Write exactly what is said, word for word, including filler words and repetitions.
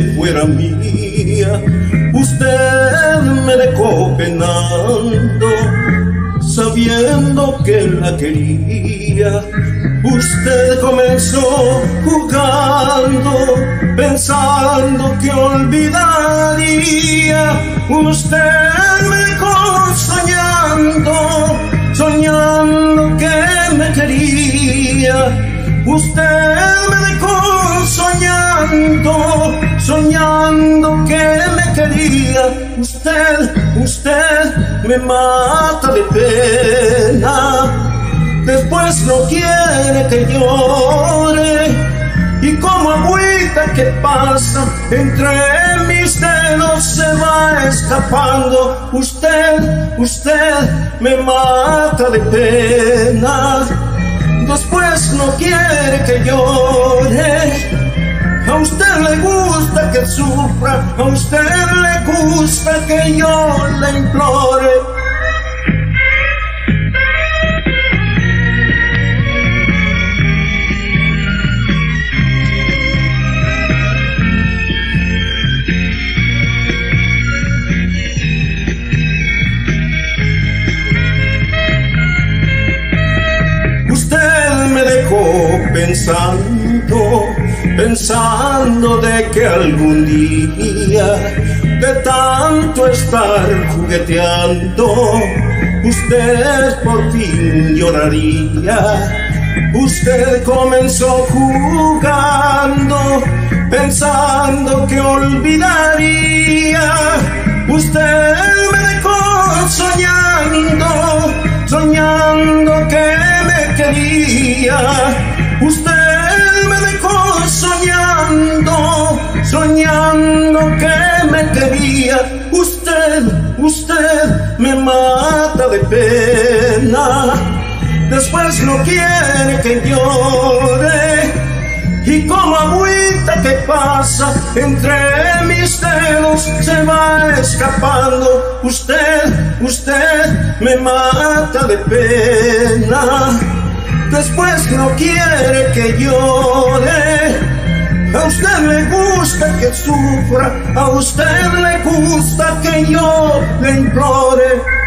que fuera mía. Usted me dejó penando, sabiendo que la quería. Usted comenzó jugando, pensando que olvidaría. Usted me dejó soñando, soñando que me quería. Usted me dejó soñando, soñando que me quería. Usted, usted me mata de pena. Después no quiere que llore, y como agüita que pasa entre mis dedos se va escapando. Usted, usted me mata de pena. Después no quiere que llore. A usted le gusta que sufra, a usted le gusta que yo le implore. Pensando, pensando de que algún día, de tanto estar jugueteando, usted por fin lloraría. Usted comenzó jugando, pensando que olvidaría. Usted me dejó soñando, soñando que me quería. Usted me dejó soñando, soñando que me quería. Usted, usted me mata de pena. Después no quiere que llore, y como agüita que pasa entre mis dedos se va escapando. Usted, usted me mata de pena. Después no quiere que llore. A usted le gusta que sufra, a usted le gusta que yo le implore.